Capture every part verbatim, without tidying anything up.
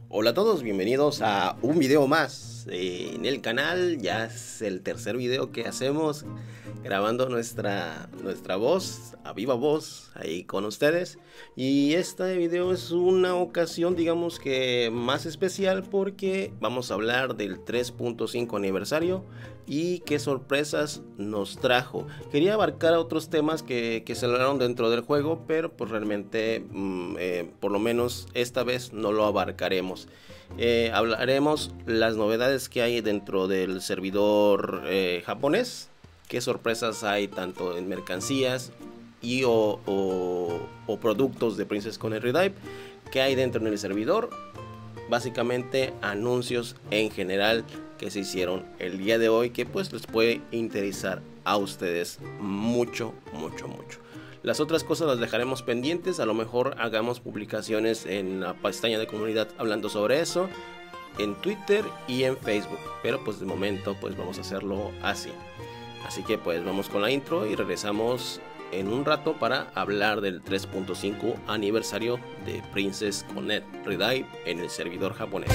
Hola a todos, bienvenidos a un video más eh, en el canal. Ya es el tercer video que hacemos grabando nuestra, nuestra voz, a viva voz, ahí con ustedes. Y este video es una ocasión, digamos que más especial, porque vamos a hablar del tres punto cinco aniversario y qué sorpresas nos trajo. Quería abarcar otros temas que, que se hablaron dentro del juego, pero pues realmente mmm, eh, por lo menos esta vez no lo abarcaremos. Eh, hablaremos las novedades que hay dentro del servidor eh, japonés, qué sorpresas hay tanto en mercancías y o, o, o productos de Princess Connect Redive, qué hay dentro del servidor, básicamente anuncios en general que se hicieron el día de hoy, que pues les puede interesar a ustedes mucho, mucho, mucho. Las otras cosas las dejaremos pendientes, a lo mejor hagamos publicaciones en la pestaña de comunidad hablando sobre eso, en Twitter y en Facebook, pero pues de momento pues vamos a hacerlo así. Así que pues vamos con la intro y regresamos en un rato para hablar del tres punto cinco aniversario de Princess Connect Redive en el servidor japonés.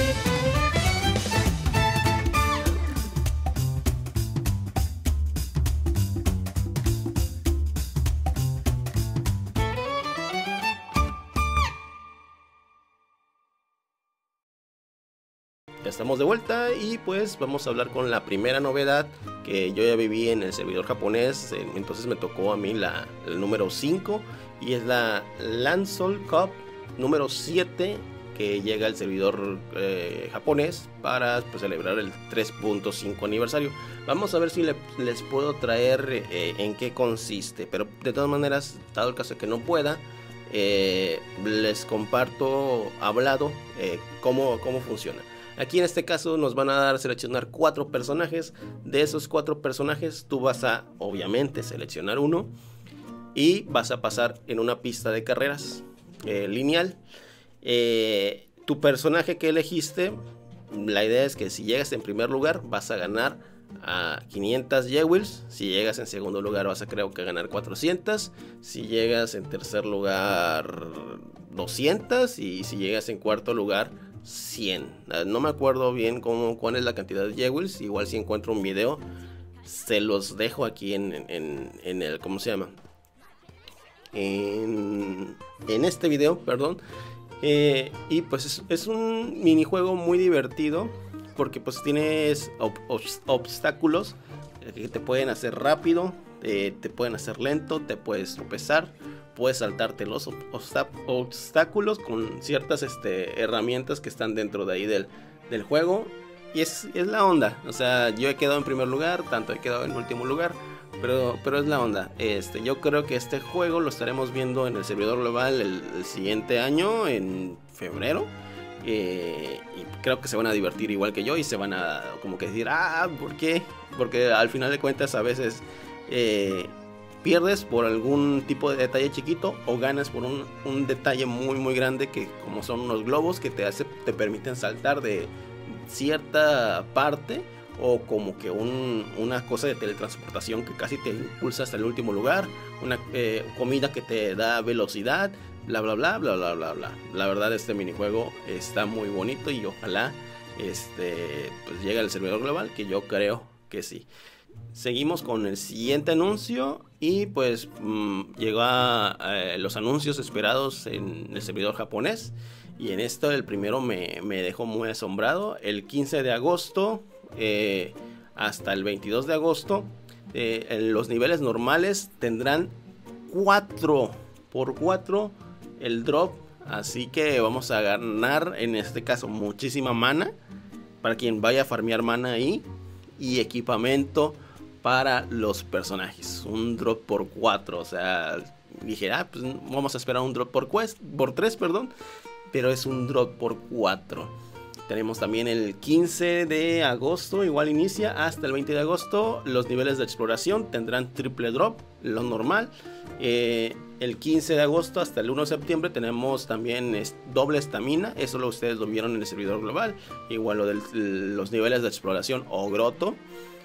Ya estamos de vuelta y pues vamos a hablar con la primera novedad que yo ya viví en el servidor japonés. Entonces me tocó a mí la, el número cinco y es la Lansol Cup número siete que llega al servidor eh, japonés para pues, celebrar el tres punto cinco aniversario. Vamos a ver si le, les puedo traer eh, en qué consiste, pero de todas maneras, dado el caso que no pueda, eh, les comparto hablado eh, cómo, cómo funciona. Aquí en este caso nos van a dar a seleccionar cuatro personajes. De esos cuatro personajes tú vas a obviamente seleccionar uno y vas a pasar en una pista de carreras eh, lineal. Eh, tu personaje que elegiste, la idea es que si llegas en primer lugar vas a ganar a quinientas Jewels. Si llegas en segundo lugar vas a creo que ganar cuatrocientas. Si llegas en tercer lugar doscientas. Y si llegas en cuarto lugar cien. No me acuerdo bien cómo, cuál es la cantidad de Jewels. Igual si encuentro un video se los dejo aquí en, en, en el, ¿cómo se llama? En, en este video, perdón. Eh, y pues es, es un minijuego muy divertido porque pues tienes ob, ob, obstáculos que te pueden hacer rápido, eh, te pueden hacer lento, te puedes tropezar, puedes saltarte los obstáculos con ciertas este, herramientas que están dentro de ahí del, del juego. Y es, es la onda. O sea, yo he quedado en primer lugar, tanto he quedado en último lugar, pero, pero es la onda. Este, yo creo que este juego lo estaremos viendo en el servidor global el, el siguiente año, en febrero. Eh, y creo que se van a divertir igual que yo y se van a como que decir, ah, ¿por qué? Porque al final de cuentas a veces eh, pierdes por algún tipo de detalle chiquito o ganas por un, un detalle muy muy grande, que como son unos globos que te, hace, te permiten saltar de cierta parte, o como que un, una cosa de teletransportación que casi te impulsa hasta el último lugar, una eh, comida que te da velocidad, bla bla bla bla bla bla bla. La verdad este minijuego está muy bonito y ojalá este pues llegue al servidor global, que yo creo que sí. Seguimos con el siguiente anuncio y pues mmm, llegó a eh, los anuncios esperados en el servidor japonés, y en esto el primero me, me dejó muy asombrado. El quince de agosto eh, hasta el veintidós de agosto eh, en los niveles normales tendrán cuatro por cuatro el drop, así que vamos a ganar en este caso muchísima mana para quien vaya a farmear mana ahí, y equipamiento para los personajes, un drop por cuatro. O sea, dije, ah, pues vamos a esperar un drop por quest, por tres, perdón, pero es un drop por cuatro. Tenemos también el quince de agosto, igual inicia hasta el veinte de agosto. Los niveles de exploración tendrán triple drop, lo normal. Eh, el quince de agosto hasta el uno de septiembre tenemos también es, doble estamina. Eso lo ustedes lo vieron en el servidor global. Igual lo de los niveles de exploración o groto.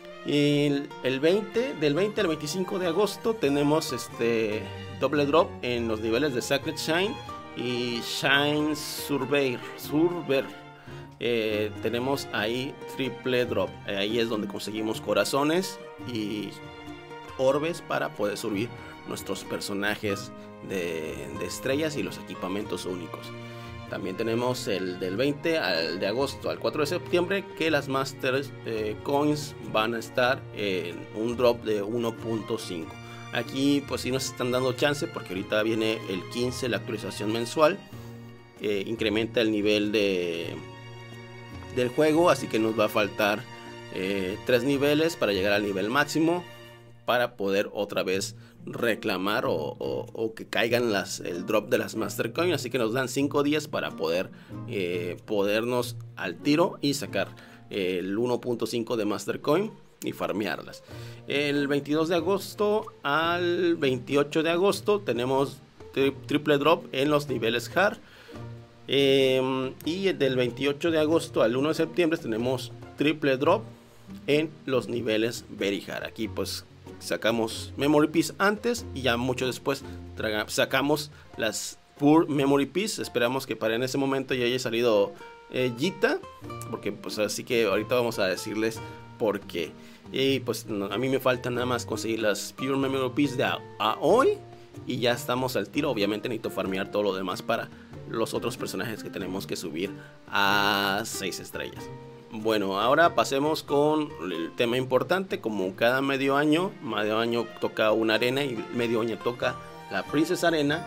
Y el, el veinte, del veinte al veinticinco de agosto tenemos este doble drop en los niveles de Sacred Shine y Shine Surveyor. Surveyor. eh, tenemos ahí triple drop. Eh, ahí es donde conseguimos corazones y orbes para poder subir nuestros personajes de, de estrellas y los equipamientos únicos. También tenemos el del veinte al de agosto al cuatro de septiembre, que las Master eh, Coins van a estar en un drop de uno punto cinco. Aquí pues sí nos están dando chance, porque ahorita viene el quince, la actualización mensual. Eh, incrementa el nivel de, del juego, así que nos va a faltar eh, tres niveles para llegar al nivel máximo, para poder otra vez reclamar o, o, o que caigan las, el drop de las Master Coin. Así que nos dan cinco días para poder eh, podernos al tiro y sacar el uno punto cinco de Master Coin y farmearlas. El veintidós de agosto al veintiocho de agosto tenemos tri triple drop en los niveles hard. Eh, y del veintiocho de agosto al uno de septiembre tenemos triple drop en los niveles very hard. Aquí pues sacamos Memory Piece antes y ya mucho después sacamos las Pure Memory Piece. Esperamos que para en ese momento ya haya salido eh, Gita, porque pues así que ahorita vamos a decirles por qué. Y pues no, a mí me falta nada más conseguir las Pure Memory Piece de a, a hoy y ya estamos al tiro. Obviamente necesito farmear todo lo demás para los otros personajes que tenemos que subir a seis estrellas. Bueno, ahora pasemos con el tema importante. Como cada medio año, medio año toca una arena y medio año toca la Princess Arena.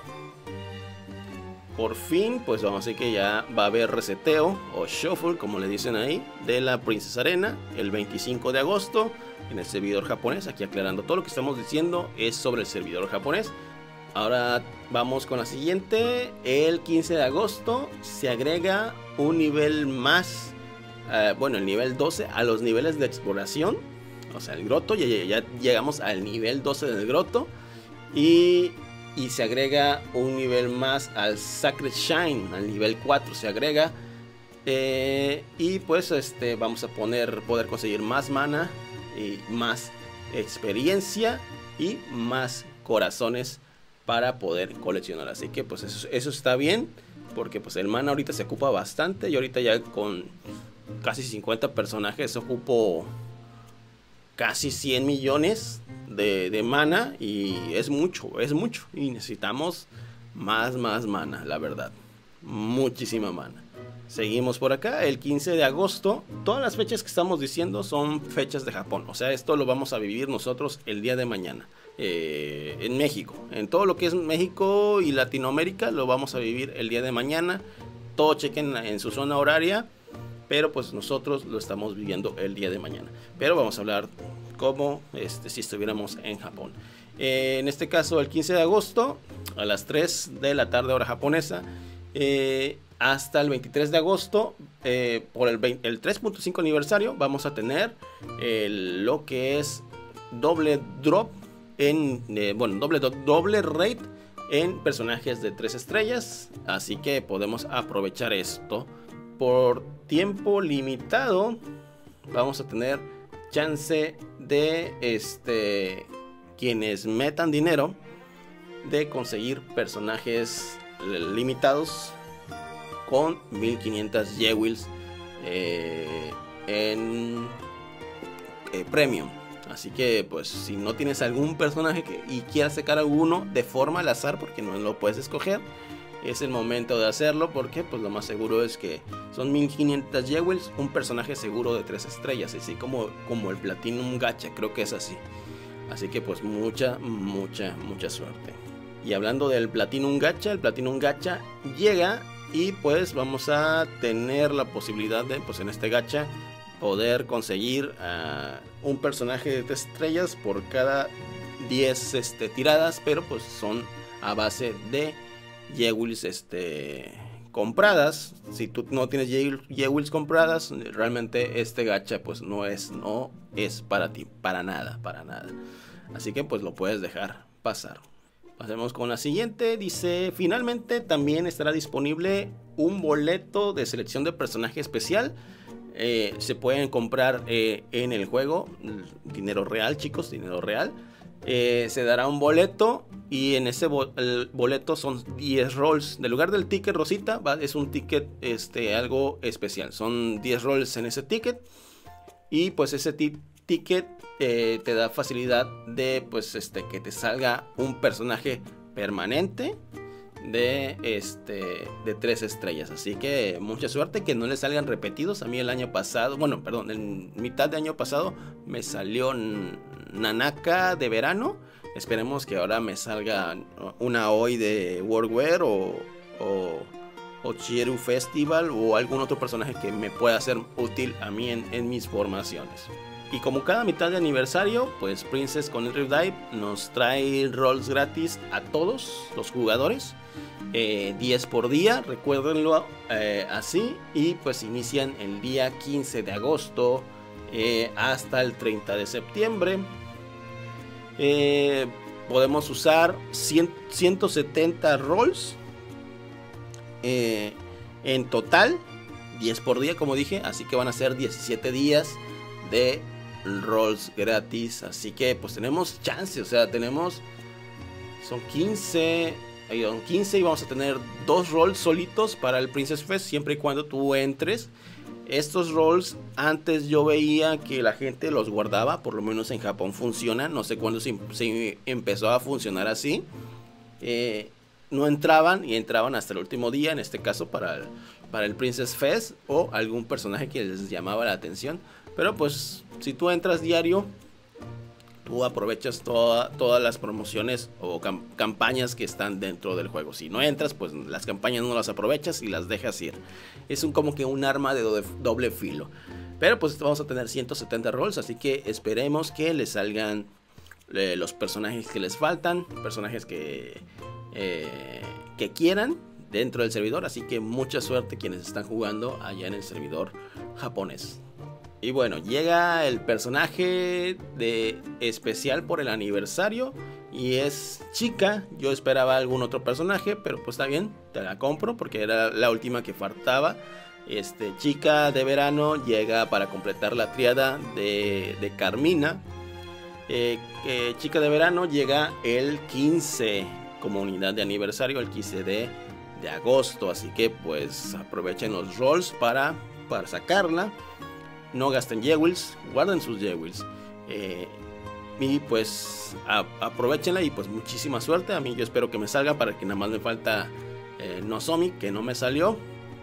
Por fin, pues vamos a decir que ya va a haber reseteo o shuffle, como le dicen ahí, de la Princess Arena el veinticinco de agosto en el servidor japonés. Aquí aclarando, todo lo que estamos diciendo es sobre el servidor japonés. Ahora vamos con la siguiente. El quince de agosto se agrega un nivel más. Uh, bueno, el nivel doce a los niveles de exploración, o sea, el groto, ya, ya, ya llegamos al nivel doce del groto. Y, y se agrega un nivel más al Sacred Shine, al nivel cuatro se agrega. Eh, y pues este, vamos a poner, poder conseguir más mana y más experiencia y más corazones para poder coleccionar. Así que pues eso, eso está bien, porque pues el mana ahorita se ocupa bastante. Y ahorita ya con casi cincuenta personajes ocupo casi cien millones de, de mana. Y es mucho, es mucho. Y necesitamos más, más mana, la verdad. Muchísima mana. Seguimos por acá, el quince de agosto. Todas las fechas que estamos diciendo son fechas de Japón. O sea, esto lo vamos a vivir nosotros el día de mañana. Eh, en México. En todo lo que es México y Latinoamérica lo vamos a vivir el día de mañana. Todo chequen en su zona horaria. Pero pues nosotros lo estamos viviendo el día de mañana. Pero vamos a hablar como este, si estuviéramos en Japón. Eh, en este caso el quince de agosto a las tres de la tarde hora japonesa. Eh, hasta el veintitrés de agosto. Eh, por el, el tres punto cinco aniversario vamos a tener el, lo que es doble drop. En, eh, bueno, doble, do, doble rate en personajes de tres estrellas. Así que podemos aprovechar esto. Por tiempo limitado vamos a tener chance de este, quienes metan dinero, de conseguir personajes limitados con mil quinientas Jewels eh, en eh, Premium. Así que pues si no tienes algún personaje que, y quieras sacar alguno de forma al azar, porque no lo puedes escoger, es el momento de hacerlo, porque pues lo más seguro es que son mil quinientas Jewels, un personaje seguro de tres estrellas, así como, como el Platinum Gacha, creo que es así. Así que pues mucha, mucha, mucha suerte. Y hablando del Platinum Gacha, el Platinum Gacha llega y pues vamos a tener la posibilidad de, pues en este gacha, poder conseguir uh, un personaje de tres estrellas por cada diez este, tiradas, pero pues son a base de Jewels este, compradas. Si tú no tienes Jewels compradas, realmente este gacha pues no es, no es para ti, para nada, para nada. Así que pues lo puedes dejar pasar. Pasemos con la siguiente. Dice, finalmente también estará disponible un boleto de selección de personaje especial. Eh, se pueden comprar eh, en el juego, dinero real, chicos, dinero real. eh, se dará un boleto y en ese bo el boleto son diez rolls. En lugar del ticket rosita, va, es un ticket este, algo especial. Son diez rolls en ese ticket y pues ese ticket eh, te da facilidad de pues este que te salga un personaje permanente de este de tres estrellas. Así que mucha suerte, que no le salgan repetidos. A mí el año pasado, bueno, perdón, en mitad de año pasado me salió Nanaka de verano. Esperemos que ahora me salga una hoy de Worldware o, o, o Chieru Festival o algún otro personaje que me pueda ser útil a mí en, en mis formaciones. Y como cada mitad de aniversario, pues Princess con el Dive nos trae rolls gratis a todos los jugadores. Eh, diez por día, recuérdenlo eh, así. Y pues inician el día quince de agosto eh, hasta el treinta de septiembre. Eh, podemos usar cien, ciento setenta rolls eh, en total, diez por día como dije, así que van a ser diecisiete días de rolls gratis. Así que pues tenemos chance, o sea, tenemos, son quince, quince y vamos a tener dos rolls solitos para el Princess Fest, siempre y cuando tú entres. Estos rolls antes yo veía que la gente los guardaba, por lo menos en Japón funciona, no sé cuándo se, se empezó a funcionar así. Eh, no entraban y entraban hasta el último día, en este caso para el, para el Princess Fest o algún personaje que les llamaba la atención. Pero pues si tú entras diario, tú aprovechas toda, todas las promociones o cam campañas que están dentro del juego. Si no entras, pues las campañas no las aprovechas y las dejas ir. Es un, como que un arma de doble, doble filo. Pero pues vamos a tener ciento setenta rolls, así que esperemos que les salgan eh, los personajes que les faltan, personajes que, eh, que quieran dentro del servidor. Así que mucha suerte quienes están jugando allá en el servidor japonés. Y bueno, llega el personaje de especial por el aniversario y es Chica. Yo esperaba algún otro personaje, pero pues está bien, te la compro porque era la última que faltaba. Este, Chica de verano llega para completar la tríada de, de Carmina. Eh, eh, Chica de verano llega el quince como unidad de aniversario, el quince de, de agosto. Así que pues aprovechen los rolls para, para sacarla. No gasten Jewels, guarden sus Jewels. Eh, y pues a, aprovechenla y pues muchísima suerte. A mí yo espero que me salga, para que nada más me falta eh, Nozomi, que no me salió.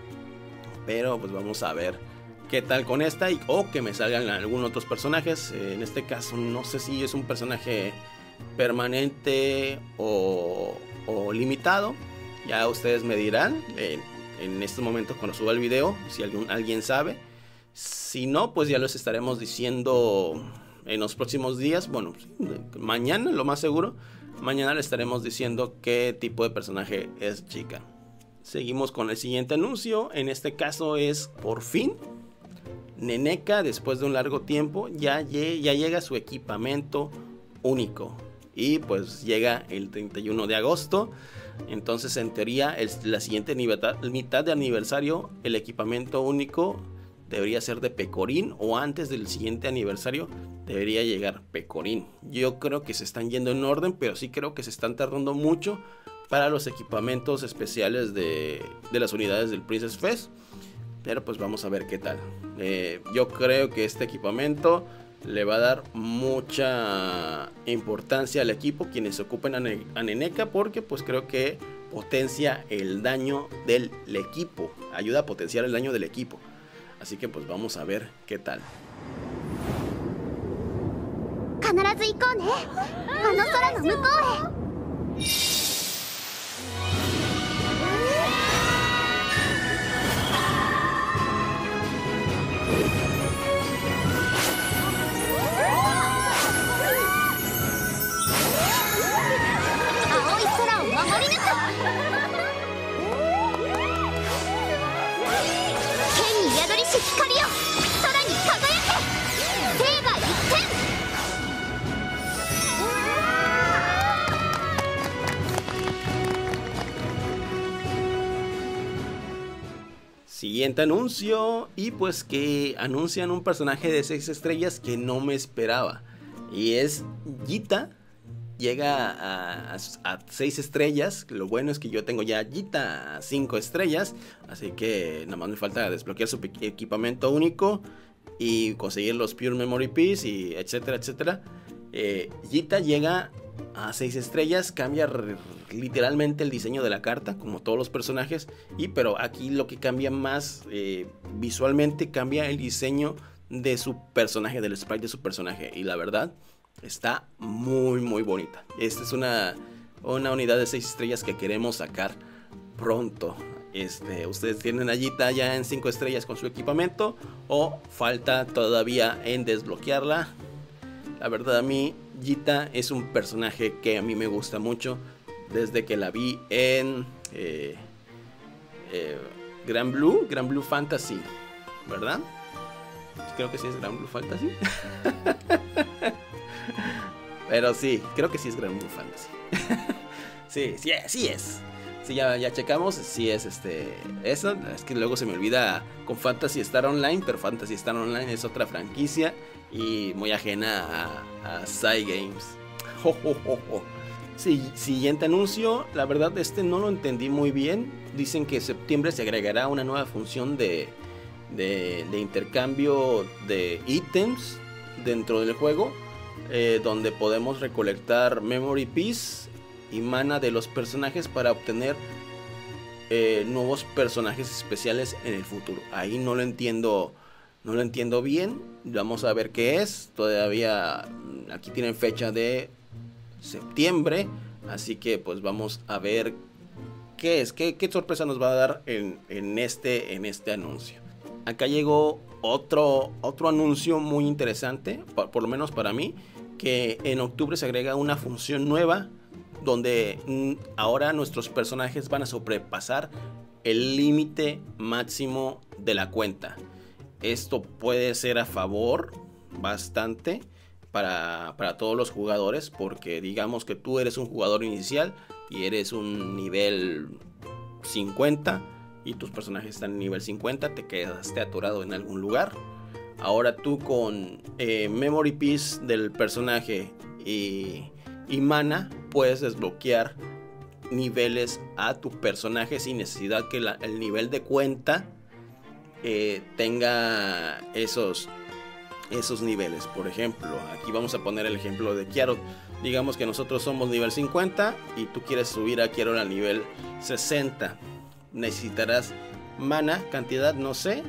Pero pues vamos a ver qué tal con esta. Y, o que me salgan algunos otros personajes. Eh, en este caso no sé si es un personaje permanente o, o limitado. Ya ustedes me dirán eh, en estos momentos cuando suba el video, si algún, alguien sabe. Si no, pues ya los estaremos diciendo en los próximos días. Bueno, mañana, lo más seguro, mañana le estaremos diciendo qué tipo de personaje es Chica. Seguimos con el siguiente anuncio. En este caso es, por fin, Neneka, después de un largo tiempo, ya, ya llega su equipamiento único. Y pues llega el treinta y uno de agosto. Entonces, en teoría, el, la siguiente mitad de aniversario, el equipamiento único debería ser de Pecorín, o antes del siguiente aniversario debería llegar Pecorín. Yo creo que se están yendo en orden, pero sí creo que se están tardando mucho para los equipamientos especiales de, de las unidades del Princess Fest. Pero pues vamos a ver qué tal. Eh, yo creo que este equipamiento le va a dar mucha importancia al equipo, quienes se ocupen a, ne a Neneka, porque pues creo que potencia el daño del equipo, ayuda a potenciar el daño del equipo. Así que pues vamos a ver qué tal. Siguiente anuncio, y pues que anuncian un personaje de seis estrellas que no me esperaba, y es Gita llega a, a seis estrellas. Lo bueno es que yo tengo ya Gita a cinco estrellas, así que nada más me falta desbloquear su equipamiento único y conseguir los Pure Memory Piece y etcétera, etcétera. eh, Gita llega a seis estrellas, cambia literalmente el diseño de la carta, como todos los personajes, y pero aquí lo que cambia más eh, visualmente, cambia el diseño de su personaje, del sprite de su personaje, y la verdad está muy muy bonita. Esta es una, una unidad de seis estrellas que queremos sacar pronto. Este, ustedes tienen a Gita ya en cinco estrellas con su equipamiento, o falta todavía en desbloquearla. La verdad, a mí Gita es un personaje que a mí me gusta mucho desde que la vi en eh, eh, Gran Blue, Gran Blue Fantasy, ¿verdad? Creo que sí es Gran Blue Fantasy. Pero sí, creo que sí es Gran Blue Fantasy. Sí, sí, sí es. Sí, ya, ya checamos, sí es este, eso, es que luego se me olvida con Phantasy Star Online, pero Phantasy Star Online es otra franquicia y muy ajena a, a Cygames. Jo, jo, jo, jo. Sí, siguiente anuncio, la verdad este no lo entendí muy bien. Dicen que en septiembre se agregará una nueva función de, de, de intercambio de ítems dentro del juego, eh, donde podemos recolectar Memory Piece y mana de los personajes para obtener eh, nuevos personajes especiales en el futuro. Ahí no lo entiendo, no lo entiendo bien. Vamos a ver qué es. Todavía aquí tienen fecha de septiembre, así que pues vamos a ver qué es, qué, qué sorpresa nos va a dar en, en, este, en este anuncio. Acá llegó otro, otro anuncio muy interesante, por, por lo menos para mí, que en octubre se agrega una función nueva donde ahora nuestros personajes van a sobrepasar el límite máximo de la cuenta. Esto puede ser a favor bastante para, para todos los jugadores, porque digamos que tú eres un jugador inicial y eres un nivel cincuenta y tus personajes están en nivel cincuenta, te quedaste atorado en algún lugar. Ahora tú con eh, Memory Piece del personaje y... y mana, puedes desbloquear niveles a tu personaje sin necesidad que la, el nivel de cuenta eh, tenga esos, esos niveles. Por ejemplo, aquí vamos a poner el ejemplo de Kiaro. Digamos que nosotros somos nivel cincuenta y tú quieres subir a Kiaro al nivel sesenta. Necesitarás mana, cantidad no sé,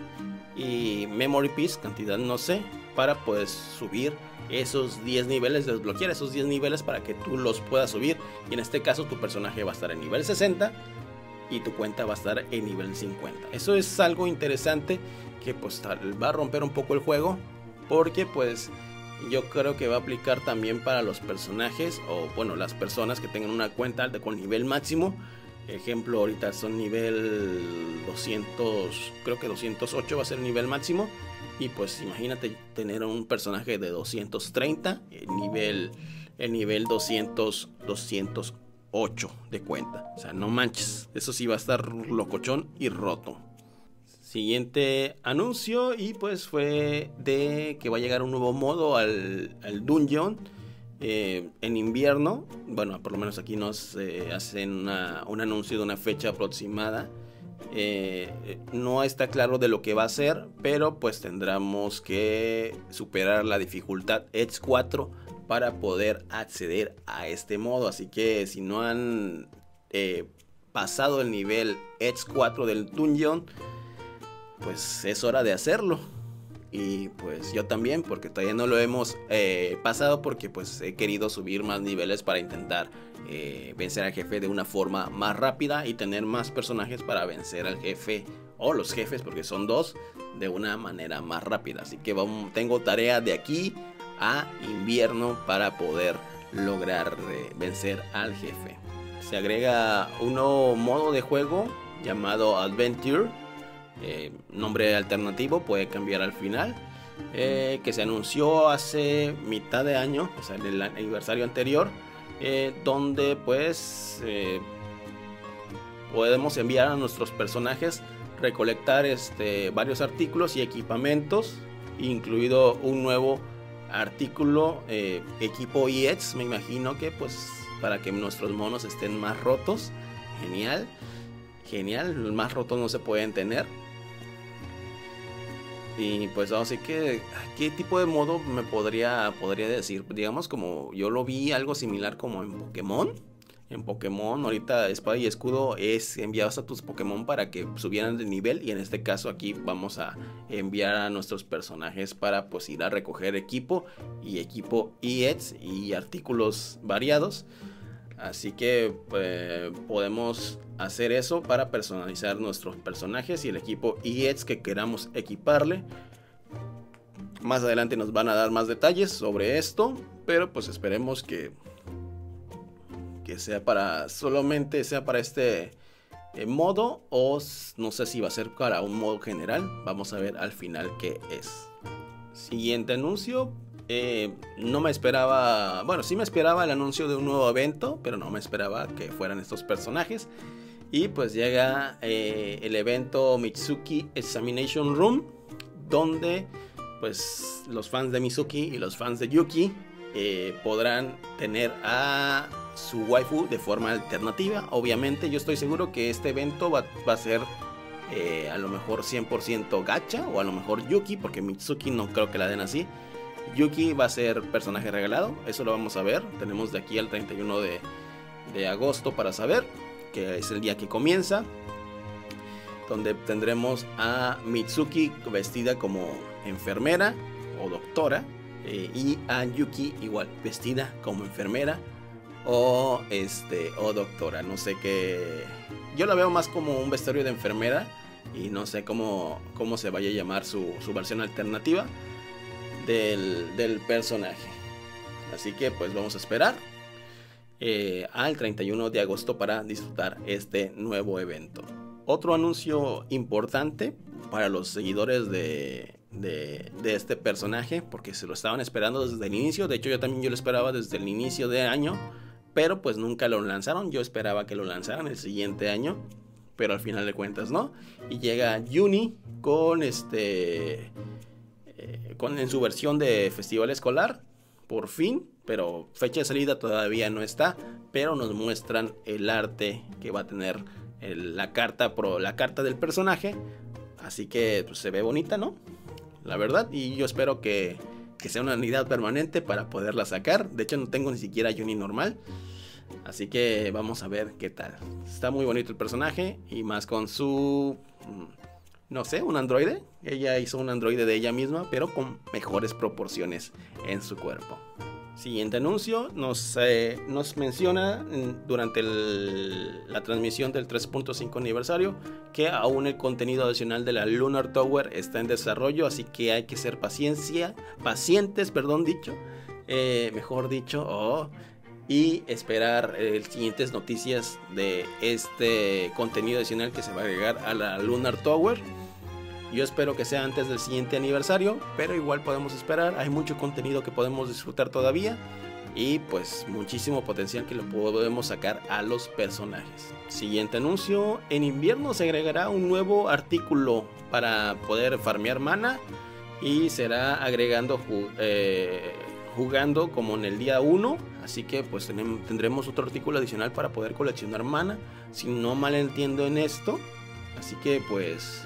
y Memory Piece, cantidad no sé, para poder subir esos diez niveles, desbloquear esos diez niveles para que tú los puedas subir. Y en este caso tu personaje va a estar en nivel sesenta y tu cuenta va a estar en nivel cincuenta. Eso es algo interesante que pues va a romper un poco el juego, porque pues yo creo que va a aplicar también para los personajes, o bueno, las personas que tengan una cuenta alta con nivel máximo. Ejemplo, ahorita son nivel doscientos, creo que doscientos ocho va a ser el nivel máximo. Y pues imagínate tener un personaje de doscientos treinta, el nivel, el nivel doscientos, doscientos ocho de cuenta. O sea, no manches, eso sí va a estar locochón y roto. Siguiente anuncio, y pues fue de que va a llegar un nuevo modo al, al Dungeon eh, en invierno. Bueno, por lo menos aquí nos eh, hacen una, un anuncio de una fecha aproximada. Eh, no está claro de lo que va a ser, pero pues tendremos que superar la dificultad Edge cuatro para poder acceder a este modo. Así que si no han eh, pasado el nivel Edge cuatro del Dungeon, pues es hora de hacerlo. Y pues yo también, porque todavía no lo hemos eh, pasado, porque pues he querido subir más niveles para intentar eh, vencer al jefe de una forma más rápida y tener más personajes para vencer al jefe, o los jefes, porque son dos, de una manera más rápida. Así que vamos, tengo tarea de aquí a invierno para poder lograr eh, vencer al jefe. Se agrega un nuevo modo de juego llamado Adventure. Eh, nombre alternativo, puede cambiar al final, eh, que se anunció hace mitad de año, o sea, en el aniversario anterior, eh, donde pues eh, podemos enviar a nuestros personajes, recolectar este, varios artículos y equipamientos, incluido un nuevo artículo eh, equipo E X, me imagino que pues para que nuestros monos estén más rotos. Genial, genial, los más rotos no se pueden tener. Y pues así que, ¿qué tipo de modo me podría, podría decir? Digamos como yo lo vi algo similar como en Pokémon. En Pokémon ahorita espada y escudo es enviados a tus Pokémon para que subieran de nivel. Y en este caso aquí vamos a enviar a nuestros personajes para pues ir a recoger equipo y equipo E X y artículos variados. Así que eh, podemos hacer eso para personalizar nuestros personajes y el equipo E X que queramos equiparle. Más adelante nos van a dar más detalles sobre esto, pero pues esperemos que, que sea para solamente sea para este eh, modo, o no sé si va a ser para un modo general. Vamos a ver al final qué es. Siguiente anuncio. Eh, no me esperaba, bueno, sí me esperaba el anuncio de un nuevo evento, pero no me esperaba que fueran estos personajes. Y pues llega eh, el evento Mitsuki Examination Room, donde pues los fans de Mitsuki y los fans de Yuki eh, podrán tener a su waifu de forma alternativa. Obviamente yo estoy seguro que este evento va, va a ser eh, a lo mejor cien por ciento gacha, o a lo mejor Yuki, porque Mitsuki no creo que la den así. Yuki va a ser personaje regalado, eso lo vamos a ver. Tenemos de aquí al treinta y uno de, de agosto para saber, que es el día que comienza, donde tendremos a Mitsuki vestida como enfermera o doctora, eh, y a Yuki igual vestida como enfermera o, este, o doctora. No sé qué, yo la veo más como un vestuario de enfermera y no sé cómo, cómo se vaya a llamar su, su versión alternativa Del, del personaje. Así que pues vamos a esperar eh, al treinta y uno de agosto para disfrutar este nuevo evento. Otro anuncio importante para los seguidores de, de, de este personaje, porque se lo estaban esperando desde el inicio. De hecho yo también yo lo esperaba desde el inicio de año, pero pues nunca lo lanzaron. Yo esperaba que lo lanzaran el siguiente año, pero al final de cuentas no. Y llega Juni con este... Con, en su versión de festival escolar, por fin, pero fecha de salida todavía no está, pero nos muestran el arte que va a tener el, la, carta pro, la carta del personaje, así que pues, se ve bonita, ¿no? La verdad, y yo espero que, que sea una unidad permanente para poderla sacar. De hecho no tengo ni siquiera Juni normal, así que vamos a ver qué tal. Está muy bonito el personaje, y más con su... no sé, un androide. Ella hizo un androide de ella misma, pero con mejores proporciones en su cuerpo. Siguiente anuncio, nos, eh, nos menciona durante el, la transmisión del tres punto cinco aniversario que aún el contenido adicional de la Lunar Tower está en desarrollo, así que hay que ser paciencia, pacientes, perdón dicho, eh, mejor dicho, oh, y esperar eh, siguientes noticias de este contenido adicional que se va a agregar a la Lunar Tower. Yo espero que sea antes del siguiente aniversario, pero igual podemos esperar. Hay mucho contenido que podemos disfrutar todavía y pues muchísimo potencial que lo podemos sacar a los personajes. Siguiente anuncio, en invierno se agregará un nuevo artículo para poder farmear mana, y será agregando eh, jugando como en el día uno. Así que pues tenemos, tendremos otro artículo adicional para poder coleccionar mana, si no mal entiendo en esto. Así que pues...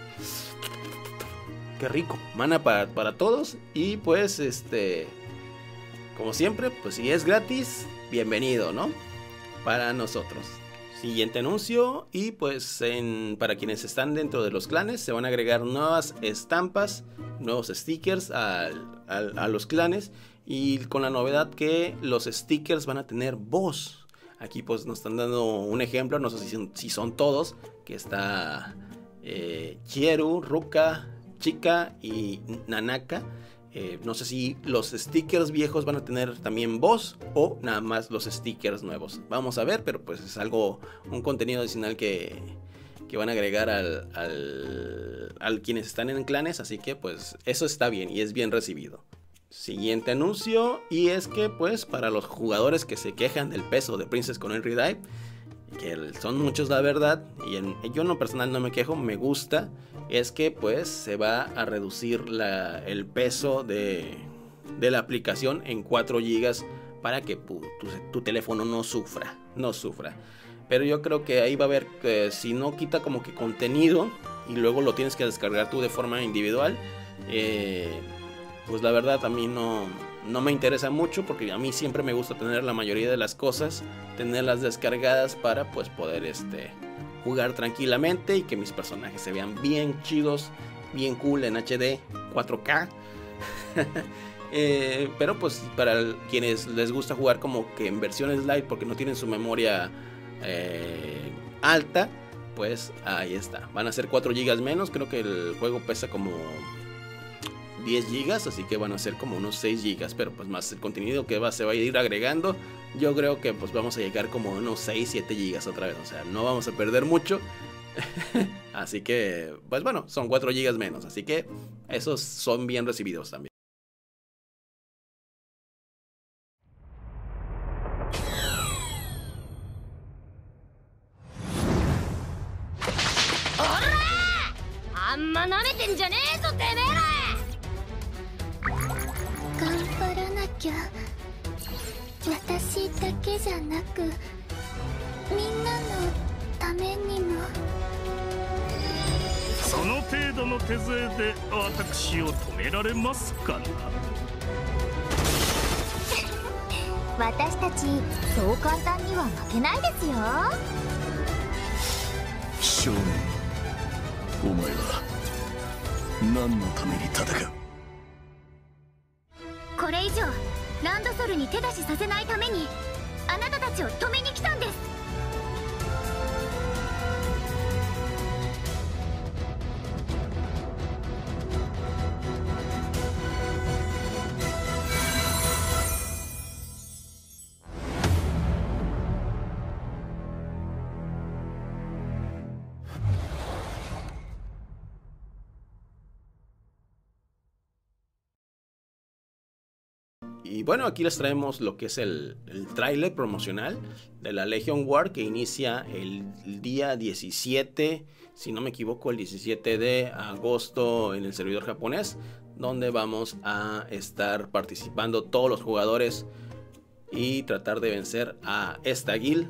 qué rico, mana para, para todos. Y pues este, como siempre, pues si es gratis, bienvenido, ¿no? Para nosotros. Siguiente anuncio, y pues en, para quienes están dentro de los clanes se van a agregar nuevas estampas, nuevos stickers al, al, a los clanes, y con la novedad que los stickers van a tener voz. Aquí pues nos están dando un ejemplo, no sé si son, si son todos, que está eh, Chieru, Ruka, Chica y Nanaka. Eh, no sé si los stickers viejos van a tener también voz o nada más los stickers nuevos. Vamos a ver, pero pues es algo, un contenido adicional que, que van a agregar al, al, al quienes están en clanes. Así que pues eso está bien y es bien recibido. Siguiente anuncio, y es que pues para los jugadores que se quejan del peso de Princess Connery Dive, que son muchos la verdad, y en, yo en lo personal no me quejo, me gusta, es que pues se va a reducir la, el peso de, de la aplicación en cuatro gigas para que tu, tu, tu teléfono no sufra, no sufra. Pero yo creo que ahí va a haber que si no quita como que contenido y luego lo tienes que descargar tú de forma individual, eh, pues la verdad a mí no, no me interesa mucho, porque a mí siempre me gusta tener la mayoría de las cosas, tenerlas descargadas para pues poder este, jugar tranquilamente y que mis personajes se vean bien chidos, bien cool en H D, cuatro K. eh, pero pues para quienes les gusta jugar como que en versiones light porque no tienen su memoria eh, alta, pues ahí está, van a ser cuatro gigas menos. Creo que el juego pesa como diez gigas, así que van a ser como unos seis gigas, pero pues más el contenido que va, se va a ir agregando, yo creo que pues vamos a llegar como a unos seis, siete gigas otra vez, o sea, no vamos a perder mucho. Así que, pues bueno, son cuatro gigas menos, así que esos son bien recibidos también. Y bueno, aquí les traemos lo que es el, el tráiler promocional de la Legion War, que inicia el, el día diecisiete, si no me equivoco, el diecisiete de agosto en el servidor japonés, donde vamos a estar participando todos los jugadores y tratar de vencer a esta guild.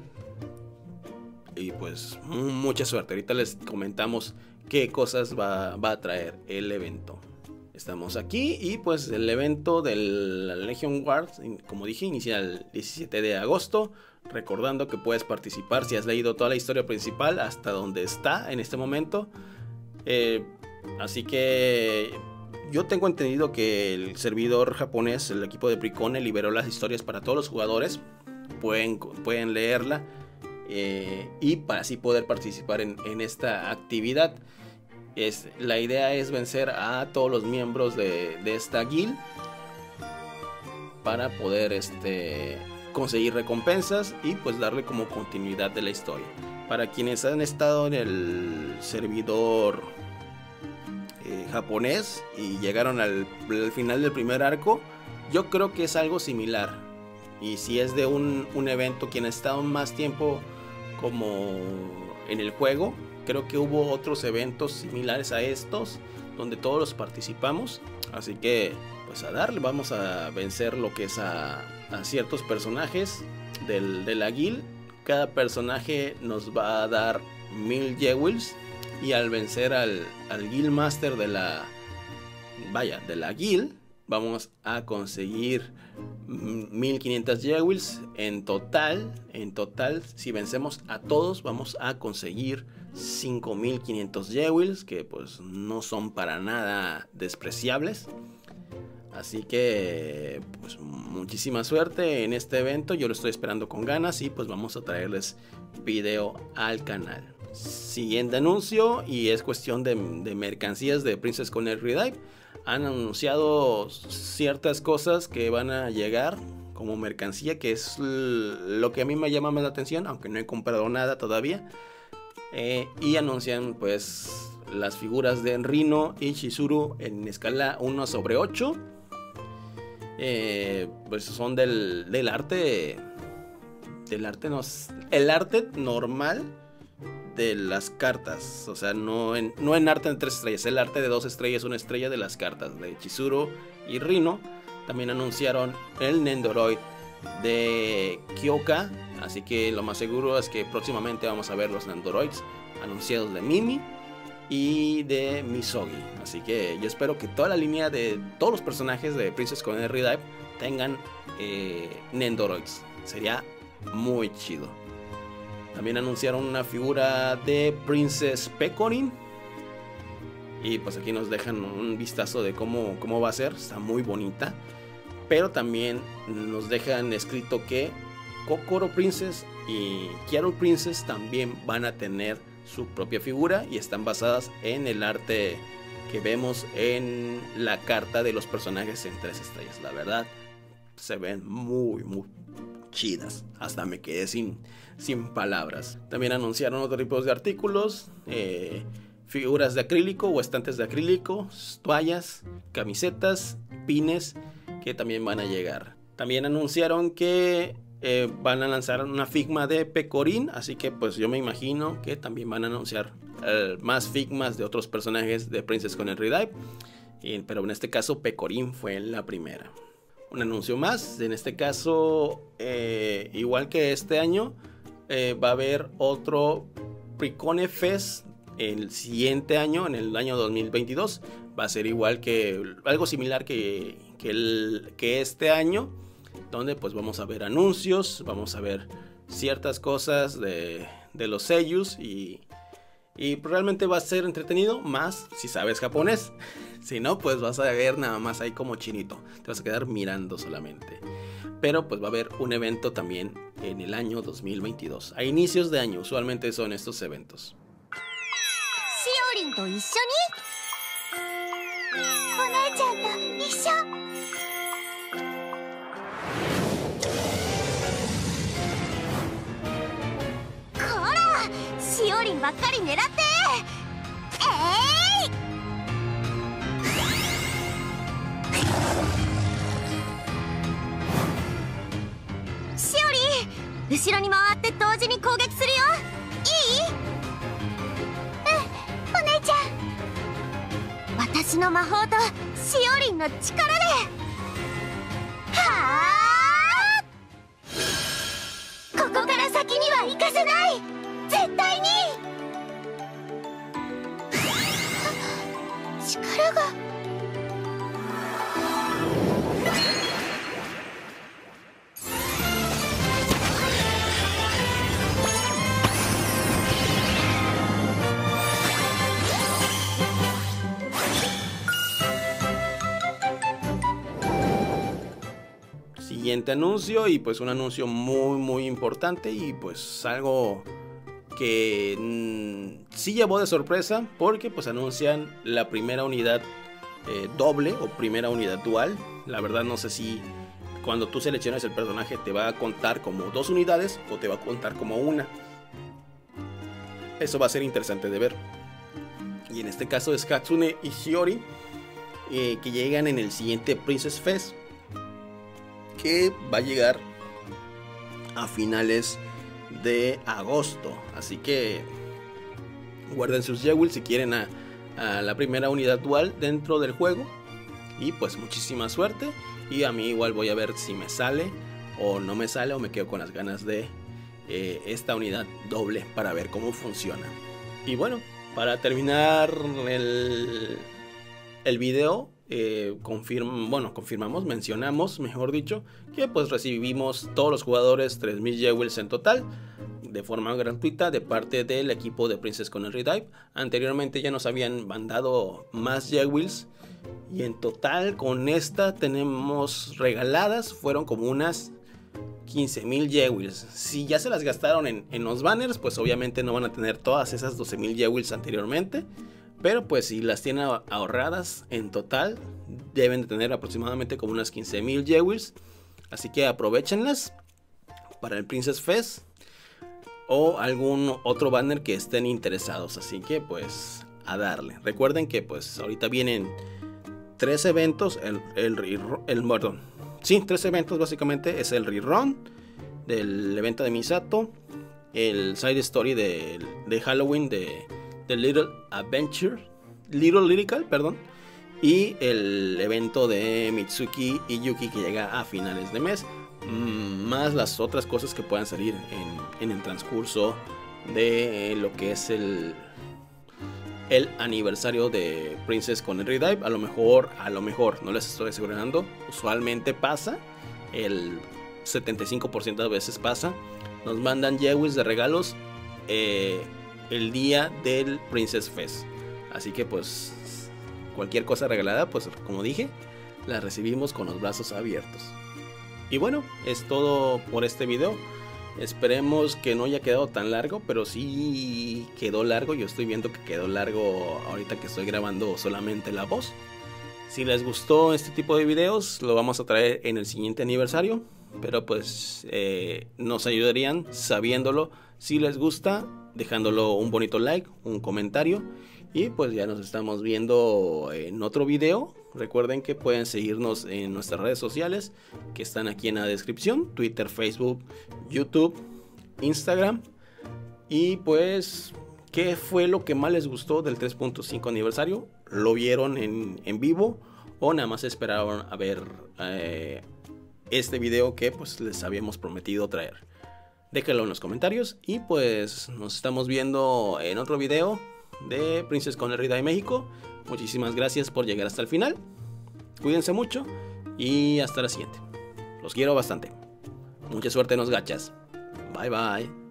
Y pues mucha suerte. Ahorita les comentamos qué cosas va, va a traer el evento. Estamos aquí y pues el evento de la Legion War, como dije, inicia el diecisiete de agosto. Recordando que puedes participar si has leído toda la historia principal hasta donde está en este momento. Eh, así que yo tengo entendido que el servidor japonés, el equipo de Bricone, liberó las historias para todos los jugadores. Pueden, pueden leerla eh, y para así poder participar en, en esta actividad. Es, la idea es vencer a todos los miembros de, de esta guild para poder este, conseguir recompensas y pues darle como continuidad de la historia. Para quienes han estado en el servidor eh, japonés y llegaron al, al final del primer arco, yo creo que es algo similar. Y si es de un, un evento, quien ha estado más tiempo como en el juego, creo que hubo otros eventos similares a estos donde todos los participamos. Así que pues a darle, vamos a vencer lo que es a, a ciertos personajes del, de la guild. Cada personaje nos va a dar mil Jewels, y al vencer al, al Guild Master de la vaya de la guild vamos a conseguir mil quinientos Jewels en total. En total, si vencemos a todos, vamos a conseguir cinco mil quinientos Jewels, que pues no son para nada despreciables. Así que pues muchísima suerte en este evento. Yo lo estoy esperando con ganas y pues vamos a traerles video al canal. Siguiente anuncio, y es cuestión de, de mercancías de Princess Connect Redive. Han anunciado ciertas cosas que van a llegar como mercancía, que es lo que a mí me llama más la atención, aunque no he comprado nada todavía. Eh, y anuncian pues las figuras de Rino y Chizuru en escala uno sobre ocho. Eh, pues son del, del arte del arte no, el arte normal de las cartas, o sea, no en, no en arte de tres estrellas, el arte de dos estrellas, una estrella de las cartas de Chizuru y Rino. También anunciaron el Nendoroid de Kyoka, así que lo más seguro es que próximamente vamos a ver los Nendoroids anunciados de Mimi y de Misogi. Así que yo espero que toda la línea de todos los personajes de Princess Coney Redive tengan eh, Nendoroids. Sería muy chido. También anunciaron una figura de Princess Pecorin. Y pues aquí nos dejan un vistazo de cómo, cómo va a ser. Está muy bonita. Pero también nos dejan escrito que Kokoro Princess y Chiaro Princess también van a tener su propia figura. Y están basadas en el arte que vemos en la carta de los personajes en tres estrellas. La verdad, se ven muy, muy chidas. Hasta me quedé sin, sin palabras. También anunciaron otros tipos de artículos. Eh... Figuras de acrílico o estantes de acrílico, toallas, camisetas, pines que también van a llegar. También anunciaron que eh, van a lanzar una Figma de Pecorin, así que pues yo me imagino que también van a anunciar eh, más Figmas de otros personajes de Princess Coney Redive, y, pero en este caso Pecorin fue la primera. Un anuncio más, en este caso eh, igual que este año eh, va a haber otro Precone Fest. El siguiente año, en el año dos mil veintidós, va a ser igual que algo similar que, que, el, que este año, donde pues vamos a ver anuncios, vamos a ver ciertas cosas de, de los seiyus y, y realmente va a ser entretenido, más si sabes japonés. Si no, pues vas a ver nada más ahí como chinito, te vas a quedar mirando solamente. Pero pues va a haber un evento también en el año dos mil veintidós, a inicios de año, usualmente son estos eventos. と一緒にお姉ちゃんと一緒こらしおりんばっかり狙ってえい、しおりん後ろに回って同時に攻撃するよ。いい？私の魔法としおりんの力ではあ、ここから先には行かせない、絶対に。力が Siguiente anuncio, y pues un anuncio muy muy importante y pues algo que mmm, sí llevó de sorpresa, porque pues anuncian la primera unidad eh, doble o primera unidad dual. La verdad no sé si cuando tú seleccionas el personaje te va a contar como dos unidades o te va a contar como una. Eso va a ser interesante de ver. Y en este caso es Hatsune y Shiori, eh, que llegan en el siguiente Princess Fest, que va a llegar a finales de agosto. Así que guarden sus Jewels si quieren a, a la primera unidad dual dentro del juego. Y pues muchísima suerte. Y a mí igual voy a ver si me sale o no me sale, o me quedo con las ganas de eh, esta unidad doble para ver cómo funciona. Y bueno, para terminar el, el video, Eh, confirm, bueno, confirmamos, mencionamos, mejor dicho, que pues recibimos todos los jugadores tres mil Jewels en total de forma gratuita de parte del equipo de Princess Coney Redive. Anteriormente ya nos habían mandado más Jewels y en total con esta tenemos regaladas, fueron como unas quince mil Jewels. Si ya se las gastaron en, en los banners, pues obviamente no van a tener todas esas doce mil Jewels anteriormente. Pero pues si las tienen ahorradas en total, deben de tener aproximadamente como unas quince mil Jewels. Así que aprovechenlas para el Princess Fest o algún otro banner que estén interesados. Así que pues a darle. Recuerden que pues ahorita vienen tres eventos. El, el, el, el perdón, sí, tres eventos básicamente. Es el rerun del evento de Misato, el side story de, de Halloween de The Little Adventure, Little Lyrical, perdón, y el evento de Mitsuki y Yuki que llega a finales de mes, más las otras cosas que puedan salir en, en el transcurso de lo que es el el aniversario de Princess con Redive. A lo mejor, a lo mejor, no les estoy asegurando, usualmente pasa, el setenta y cinco por ciento de veces pasa, nos mandan Yewis de regalos eh, el día del Princess Fest, así que pues cualquier cosa regalada, pues como dije, la recibimos con los brazos abiertos. Y bueno, es todo por este video. Esperemos que no haya quedado tan largo, pero sí quedó largo. Yo estoy viendo que quedó largo ahorita que estoy grabando solamente la voz. Si les gustó este tipo de videos, lo vamos a traer en el siguiente aniversario. Pero pues eh, nos ayudarían sabiéndolo. Si les gusta, dejándolo un bonito like, un comentario. Y pues ya nos estamos viendo en otro video. Recuerden que pueden seguirnos en nuestras redes sociales que están aquí en la descripción: Twitter, Facebook, YouTube, Instagram. Y pues, ¿qué fue lo que más les gustó del tres punto cinco aniversario? ¿Lo vieron en, en vivo o nada más esperaron a ver eh, este video que pues les habíamos prometido traer? Déjenlo en los comentarios y pues nos estamos viendo en otro video de Princess con Redive México. Muchísimas gracias por llegar hasta el final. Cuídense mucho y hasta la siguiente. Los quiero bastante. Mucha suerte en los gachas. Bye bye.